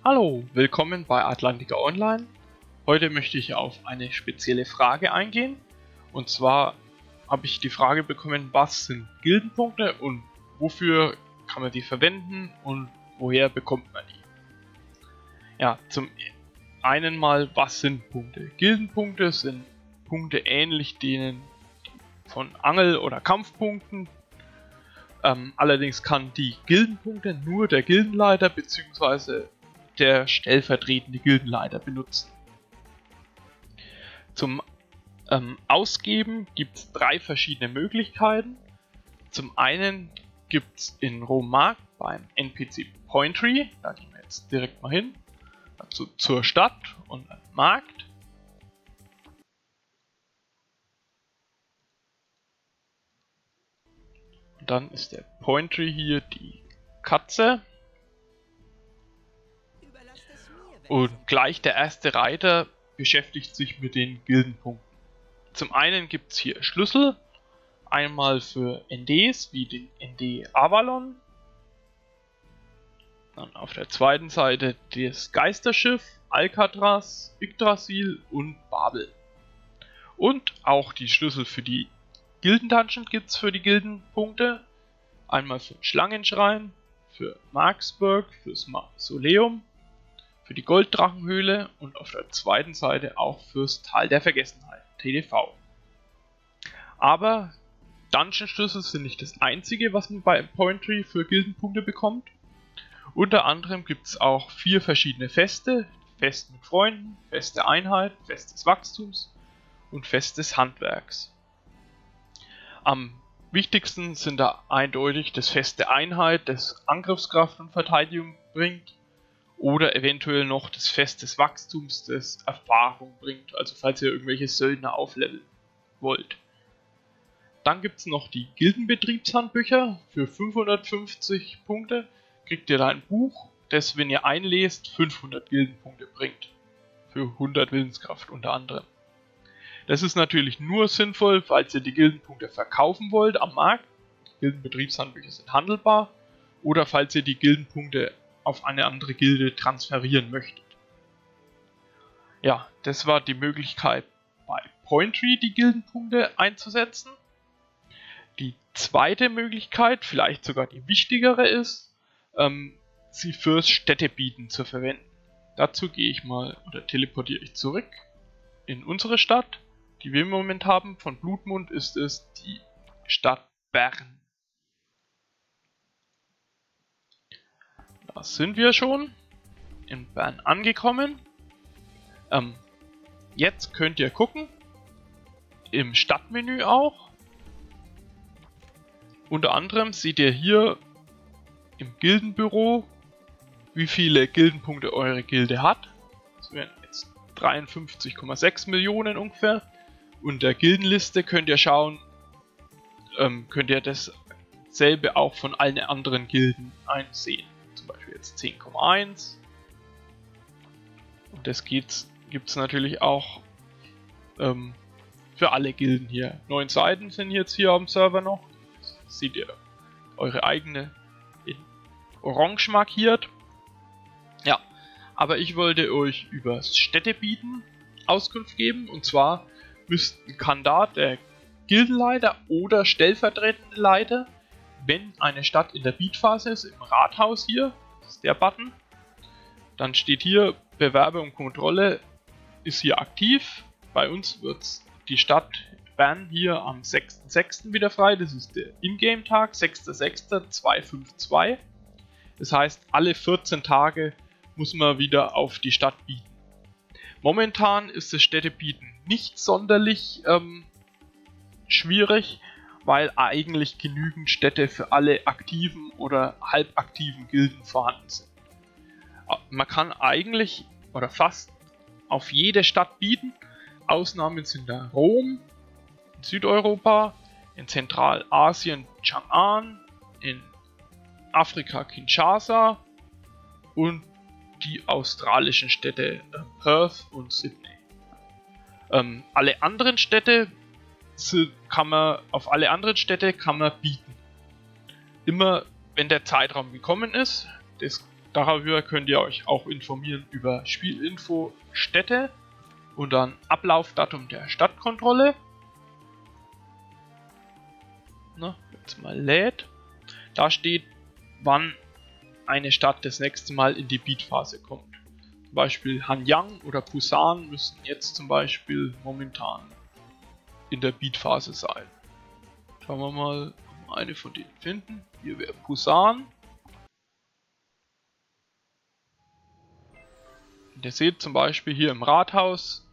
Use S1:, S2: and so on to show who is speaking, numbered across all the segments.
S1: Hallo, willkommen bei Atlantica Online. Heute möchte ich auf eine spezielle Frage eingehen. Und zwar habe ich die Frage bekommen, was sind Gildenpunkte und wofür kann man die verwenden und woher bekommt man die? Ja, zum einen mal, was sind Punkte? Gildenpunkte sind Punkte ähnlich denen von Angel- oder Kampfpunkten. Allerdings kann die Gildenpunkte nur der Gildenleiter bzw. der stellvertretende Gildenleiter benutzen. Zum Ausgeben gibt es drei verschiedene Möglichkeiten. Zum einen gibt es in Rommarkt beim NPC Pointry, da gehen wir jetzt direkt mal hin, also zur Stadt und Markt. Und dann ist der Pointry hier die Katze. Und gleich der erste Reiter beschäftigt sich mit den Gildenpunkten. Zum einen gibt es hier Schlüssel, einmal für NDs wie den ND Avalon. Dann auf der zweiten Seite das Geisterschiff, Alcatraz, Yggdrasil und Babel. Und auch die Schlüssel für die Gildendungeon gibt es für die Gildenpunkte. Einmal für den Schlangenschrein, für Marksburg, fürs Mausoleum, für die Golddrachenhöhle und auf der zweiten Seite auch fürs Tal der Vergessenheit, TDV. Aber Dungeon-Schlüssel sind nicht das einzige, was man bei Pointry für Gildenpunkte bekommt. Unter anderem gibt es auch 4 verschiedene Feste: Fest mit Freunden, Fest der Einheit, Fest des Wachstums und Fest des Handwerks. Am wichtigsten sind da eindeutig das Fest der Einheit, das Angriffskraft und Verteidigung bringt, oder eventuell noch das Fest des Wachstums, das Erfahrung bringt, also falls ihr irgendwelche Söldner aufleveln wollt. Dann gibt es noch die Gildenbetriebshandbücher. Für 550 Punkte kriegt ihr da ein Buch, das, wenn ihr einlest, 500 Gildenpunkte bringt. Für 100 Willenskraft unter anderem. Das ist natürlich nur sinnvoll, falls ihr die Gildenpunkte verkaufen wollt am Markt. Gildenbetriebshandbücher sind handelbar. Oder falls ihr die Gildenpunkte auf eine andere Gilde transferieren möchtet. Ja, das war die Möglichkeit bei Pointry die Gildenpunkte einzusetzen. Die zweite Möglichkeit, vielleicht sogar die wichtigere ist, sie fürs Städtebieten zu verwenden. Dazu gehe ich mal oder teleportiere ich zurück in unsere Stadt, die wir im Moment haben. Von Blutmund ist es die Stadt Bern. Da sind wir schon in Bern angekommen. Jetzt könnt ihr gucken, im Stadtmenü auch. Unter anderem seht ihr hier im Gildenbüro, wie viele Gildenpunkte eure Gilde hat. Das wären jetzt 53,6 Millionen ungefähr. Und der Gildenliste könnt ihr schauen, könnt ihr dasselbe auch von allen anderen Gilden einsehen. Zum Beispiel jetzt 10,1. Und das gibt es natürlich auch für alle Gilden hier. 9 Seiten sind jetzt hier am Server noch. Das seht ihr eure eigene in orange markiert. Ja, aber ich wollte euch über das Städtebieten Auskunft geben. Und zwar kann da der Gildenleiter oder stellvertretende Leiter, wenn eine Stadt in der Beatphase ist, im Rathaus hier, das ist der Button, dann steht hier Bewerbe und Kontrolle ist hier aktiv. Bei uns wird die Stadt Bern hier am 6.6. wieder frei, das ist der Ingame-Tag, 6.6.252. Das heißt, alle 14 Tage muss man wieder auf die Stadt bieten. Momentan ist das Städtebieten nicht sonderlich schwierig, weil eigentlich genügend Städte für alle aktiven oder halbaktiven Gilden vorhanden sind. Man kann eigentlich oder fast auf jede Stadt bieten. Ausnahmen sind da Rom, in Südeuropa, in Zentralasien Chang'an, in Afrika Kinshasa und die australischen Städte Perth und Sydney. Alle anderen Städte auf alle anderen Städte kann man bieten. Immer wenn der Zeitraum gekommen ist, das Darüber könnt ihr euch auch informieren über Spielinfo Städte und dann Ablaufdatum der Stadtkontrolle. Na, jetzt mal lädt. Da steht, wann eine Stadt das nächste Mal in die Beat-Phase kommt. Zum Beispiel Hanyang oder Busan müssen jetzt zum Beispiel momentan in der Beat-Phase sein. Schauen wir mal, ob wir eine von denen finden. Hier wäre Busan. Und ihr seht zum Beispiel hier im Rathaus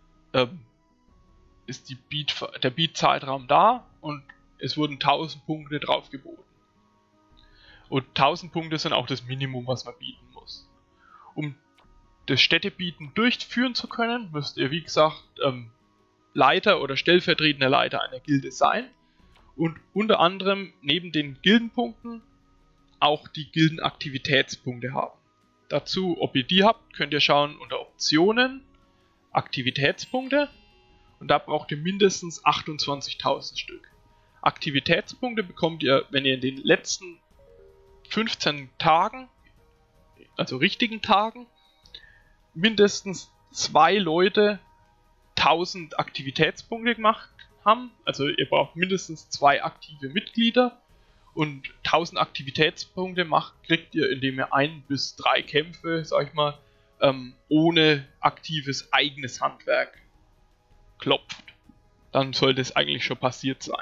S1: ist der Beat-Zeitraum da und es wurden 1000 Punkte drauf geboten. Und 1000 Punkte sind auch das Minimum, was man bieten muss. Um das Städtebieten durchführen zu können, müsst ihr wie gesagt Leiter oder stellvertretender Leiter einer Gilde sein und unter anderem neben den Gildenpunkten auch die Gildenaktivitätspunkte haben. Dazu, ob ihr die habt, könnt ihr schauen unter Optionen, Aktivitätspunkte und da braucht ihr mindestens 28.000 Stück. Aktivitätspunkte bekommt ihr, wenn ihr in den letzten 15 Tagen, also richtigen Tagen, mindestens 2 Leute 1000 Aktivitätspunkte gemacht haben. Also ihr braucht mindestens 2 aktive Mitglieder und 1000 Aktivitätspunkte kriegt ihr, indem ihr 1 bis 3 Kämpfe, sag ich mal, ohne aktives eigenes Handwerk klopft. Dann sollte es eigentlich schon passiert sein.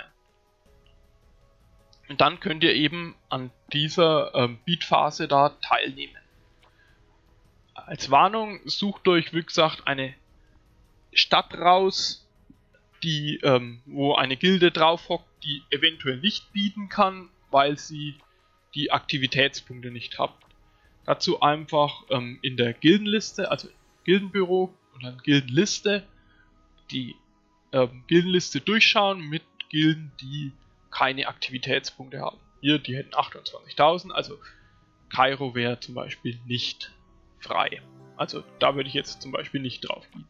S1: Und dann könnt ihr eben an dieser Beat-Phase da teilnehmen. Als Warnung, sucht euch, wie gesagt, eine Stadt raus, die, wo eine Gilde drauf hockt, die eventuell nicht bieten kann, weil sie die Aktivitätspunkte nicht habt. Dazu einfach in der Gildenliste, also Gildenbüro und dann Gildenliste, die Gildenliste durchschauen mit Gilden, die keine Aktivitätspunkte haben. Hier, die hätten 28.000, also Kairo wäre zum Beispiel nicht frei. Also da würde ich jetzt zum Beispiel nicht drauf bieten.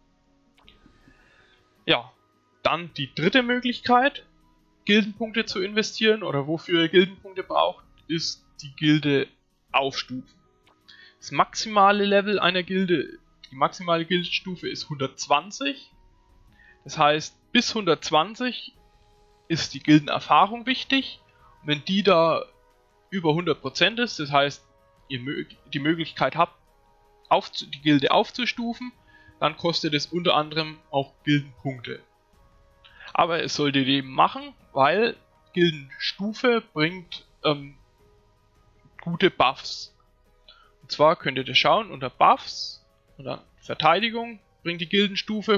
S1: Ja, dann die dritte Möglichkeit, Gildenpunkte zu investieren oder wofür ihr Gildenpunkte braucht, ist die Gilde aufstufen. Das maximale Level einer Gilde, die maximale Gildenstufe ist 120. Das heißt, bis 120 ist die Gildenerfahrung wichtig. Und wenn die da über 100% ist, das heißt, ihr die Möglichkeit habt, die Gilde aufzustufen, dann kostet es unter anderem auch Gildenpunkte. Aber es solltet ihr eben machen, weil Gildenstufe bringt gute Buffs. Und zwar könnt ihr das schauen unter Buffs und dann Verteidigung bringt die Gildenstufe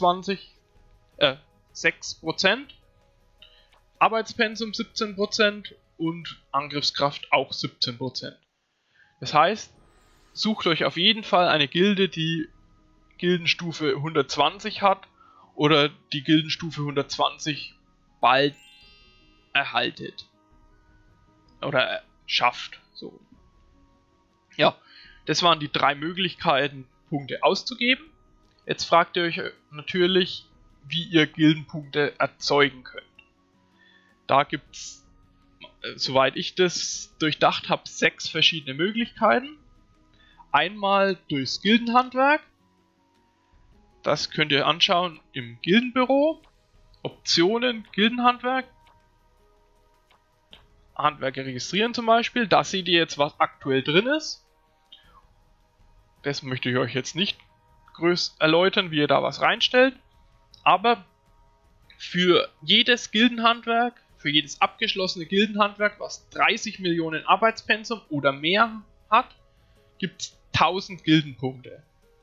S1: 6%, Arbeitspensum 17% und Angriffskraft auch 17%. Das heißt, sucht euch auf jeden Fall eine Gilde, die Gildenstufe 120 hat oder die Gildenstufe 120 bald erhaltet oder schafft. So. Ja, das waren die 3 Möglichkeiten, Punkte auszugeben. Jetzt fragt ihr euch natürlich, wie ihr Gildenpunkte erzeugen könnt. Da gibt es, soweit ich das durchdacht habe, 6 verschiedene Möglichkeiten. Einmal durchs Gildenhandwerk. Das könnt ihr anschauen im Gildenbüro. Optionen, Gildenhandwerk. Handwerker registrieren zum Beispiel. Da seht ihr jetzt, was aktuell drin ist. Das möchte ich euch jetzt nicht groß erläutern, wie ihr da was reinstellt. Aber für jedes Gildenhandwerk, für jedes abgeschlossene Gildenhandwerk, was 30 Millionen Arbeitspensum oder mehr hat, gibt es 1000 Gildenpunkte.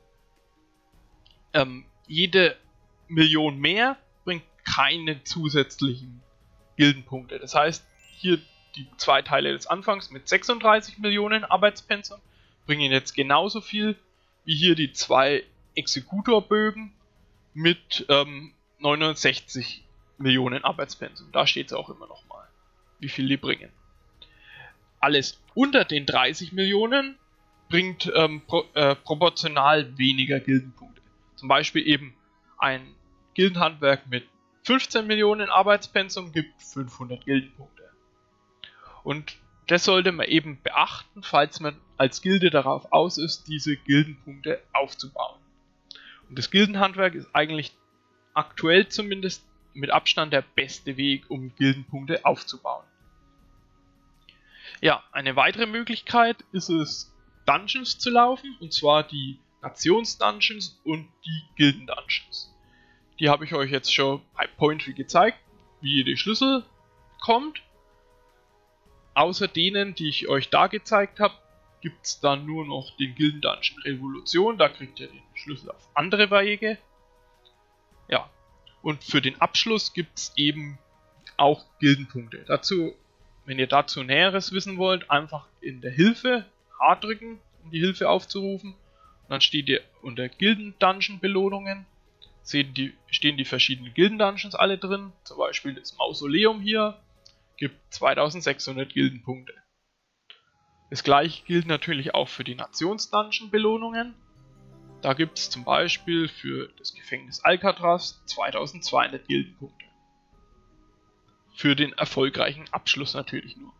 S1: Jede Million mehr bringt keine zusätzlichen Gildenpunkte. Das heißt, hier die 2 Teile des Anfangs mit 36 Millionen Arbeitspensum bringen jetzt genauso viel wie hier die 2 Exekutorbögen mit 69 Millionen Arbeitspensum. Da steht es auch immer noch mal, wie viel die bringen. Alles unter den 30 Millionen bringt proportional weniger Gildenpunkte. Zum Beispiel eben ein Gildenhandwerk mit 15 Millionen Arbeitspensum gibt 500 Gildenpunkte. Und das sollte man eben beachten, falls man als Gilde darauf aus ist, diese Gildenpunkte aufzubauen. Und das Gildenhandwerk ist eigentlich aktuell zumindest mit Abstand der beste Weg, um Gildenpunkte aufzubauen. Ja, eine weitere Möglichkeit ist es, Dungeons zu laufen, und zwar die Nations-Dungeons und die Gilden-Dungeons. Die habe ich euch jetzt schon bei Pointry gezeigt, wie ihr die Schlüssel bekommt. Außer denen, die ich euch da gezeigt habe, gibt es dann nur noch den Gilden-Dungeon Revolution, da kriegt ihr den Schlüssel auf andere Wege. Ja, und für den Abschluss gibt es eben auch Gildenpunkte. Dazu, wenn ihr dazu Näheres wissen wollt, einfach in der Hilfe H drücken, um die Hilfe aufzurufen. Und dann steht ihr unter Gilden-Dungeon-Belohnungen. Stehen die verschiedenen Gilden-Dungeons alle drin. Zum Beispiel das Mausoleum hier gibt 2600 Gildenpunkte. Das gleiche gilt natürlich auch für die Nations-Dungeon-Belohnungen. Da gibt es zum Beispiel für das Gefängnis Alcatraz 2200 Gildenpunkte. Für den erfolgreichen Abschluss natürlich nur.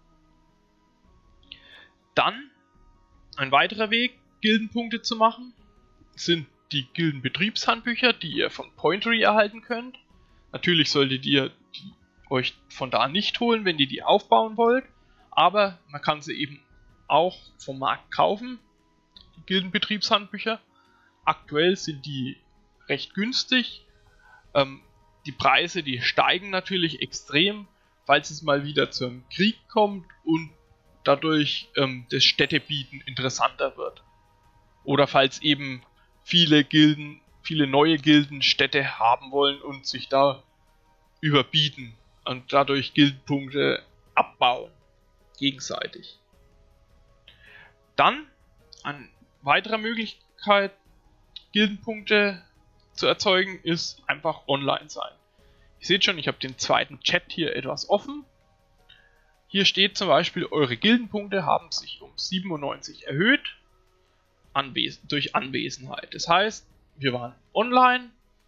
S1: Dann ein weiterer Weg, Gildenpunkte zu machen, sind die Gildenbetriebshandbücher, die ihr von Pointry erhalten könnt. Natürlich solltet ihr die euch von da nicht holen, wenn ihr die aufbauen wollt, aber man kann sie eben auch vom Markt kaufen, die Gildenbetriebshandbücher. Aktuell sind die recht günstig. Die Preise, die steigen natürlich extrem, falls es mal wieder zum Krieg kommt und dadurch das Städtebieten interessanter wird. Oder falls eben viele neue Gilden Städte haben wollen und sich da überbieten und dadurch Gildenpunkte abbauen, gegenseitig. Dann eine weitere Möglichkeit, Gildenpunkte zu erzeugen, ist einfach online sein. Ihr seht schon, ich habe den zweiten Chat hier etwas offen. Hier steht zum Beispiel, eure Gildenpunkte haben sich um 97 erhöht durch Anwesenheit. Das heißt, wir waren online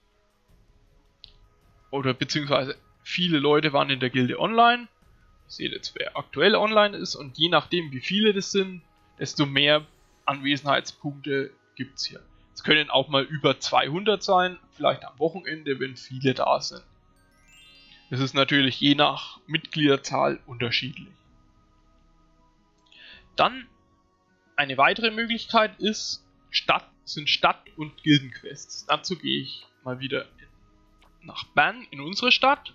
S1: oder beziehungsweise viele Leute waren in der Gilde online. Ihr seht jetzt, wer aktuell online ist, und je nachdem wie viele das sind, desto mehr Anwesenheitspunkte gibt es hier. Es können auch mal über 200 sein, vielleicht am Wochenende, wenn viele da sind. Es ist natürlich je nach Mitgliederzahl unterschiedlich. Dann eine weitere Möglichkeit sind Stadt- und Gildenquests. Dazu gehe ich mal wieder nach Bern in unsere Stadt.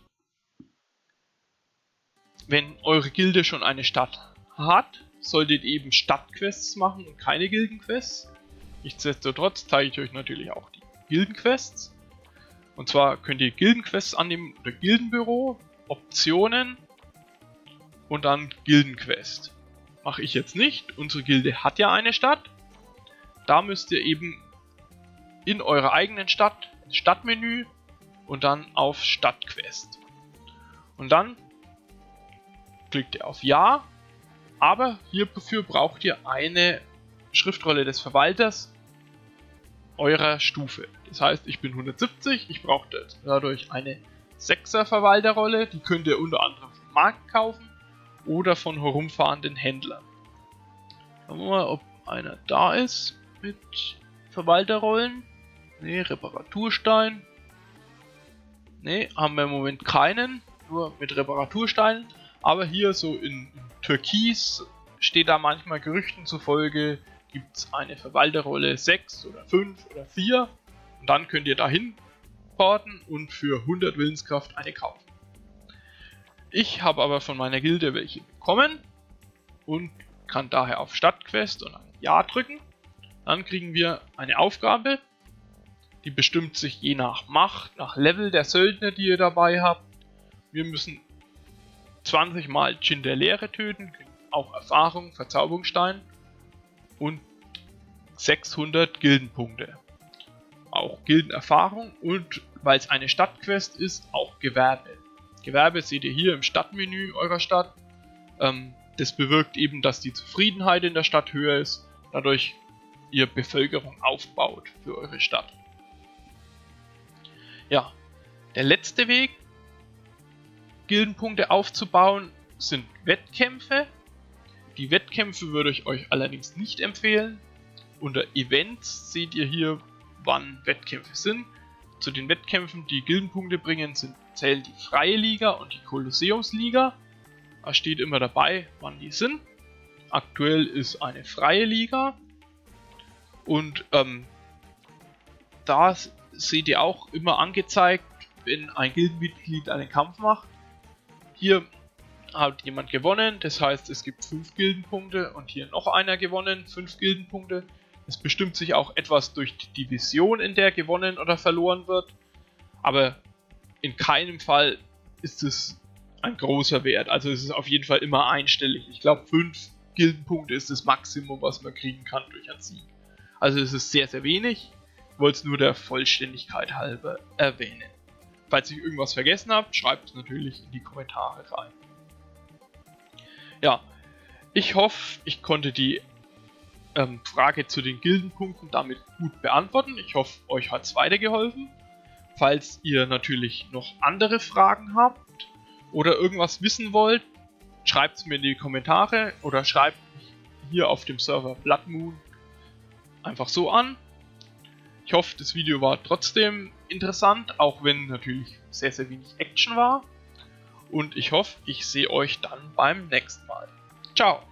S1: Wenn eure Gilde schon eine Stadt hat, solltet ihr eben Stadtquests machen und keine Gildenquests. Nichtsdestotrotz zeige ich euch natürlich auch die Gildenquests. Und zwar könnt ihr Gildenquests annehmen unter Gildenbüro, Optionen und dann Gildenquest. Mache ich jetzt nicht. Unsere Gilde hat ja eine Stadt. Da müsst ihr eben in eurer eigenen Stadt ins Stadtmenü und dann auf Stadtquest. Und dann klickt ihr auf Ja, aber hierfür braucht ihr eine Schriftrolle des Verwalters eurer Stufe. Das heißt, ich bin 170, ich brauche dadurch eine 6er Verwalterrolle, die könnt ihr unter anderem vom Markt kaufen oder von herumfahrenden Händlern. Schauen wir mal, ob einer da ist mit Verwalterrollen. Ne, Reparaturstein. Ne, haben wir im Moment keinen, nur mit Reparatursteinen. Aber hier so in Türkis steht da manchmal Gerüchten zufolge, gibt es eine Verwalterrolle 6 oder 5 oder 4. Und dann könnt ihr dahin porten und für 100 Willenskraft eine kaufen. Ich habe aber von meiner Gilde welche bekommen und kann daher auf Stadtquest und ein Ja drücken. Dann kriegen wir eine Aufgabe, die bestimmt sich je nach Macht, nach Level der Söldner, die ihr dabei habt. Wir müssen 20 Mal Djinn der Leere töten, auch Erfahrung, Verzauberungsstein und 600 Gildenpunkte. Auch Gildenerfahrung und, weil es eine Stadtquest ist, auch Gewerbe. Gewerbe seht ihr hier im Stadtmenü eurer Stadt. Das bewirkt eben, dass die Zufriedenheit in der Stadt höher ist, dadurch ihr Bevölkerung aufbaut für eure Stadt. Ja, der letzte Weg, Gildenpunkte aufzubauen, sind Wettkämpfe. Die Wettkämpfe würde ich euch allerdings nicht empfehlen. Unter Events seht ihr hier, wann Wettkämpfe sind. Zu den Wettkämpfen, die Gildenpunkte bringen, zählen die Freie Liga und die Kolosseumsliga. Da steht immer dabei, wann die sind. Aktuell ist eine Freie Liga. Und da seht ihr auch immer angezeigt, wenn ein Gildenmitglied einen Kampf macht. Hier hat jemand gewonnen, das heißt es gibt 5 Gildenpunkte und hier noch einer gewonnen, 5 Gildenpunkte. Es bestimmt sich auch etwas durch die Division, in der gewonnen oder verloren wird, aber in keinem Fall ist es ein großer Wert, also es ist auf jeden Fall immer einstellig. Ich glaube 5 Gildenpunkte ist das Maximum, was man kriegen kann durch einen Sieg. Also es ist sehr, sehr wenig, ich wollte es nur der Vollständigkeit halber erwähnen. Falls ich irgendwas vergessen habe, schreibt es natürlich in die Kommentare rein. Ja, ich hoffe, ich konnte die Frage zu den Gildenpunkten damit gut beantworten. Ich hoffe, euch hat es weitergeholfen. Falls ihr natürlich noch andere Fragen habt oder irgendwas wissen wollt, schreibt es mir in die Kommentare oder schreibt mich hier auf dem Server Blood Moon einfach so an. Ich hoffe, das Video war trotzdem interessant, auch wenn natürlich sehr, sehr wenig Action war. Und ich hoffe, ich sehe euch dann beim nächsten Mal. Ciao!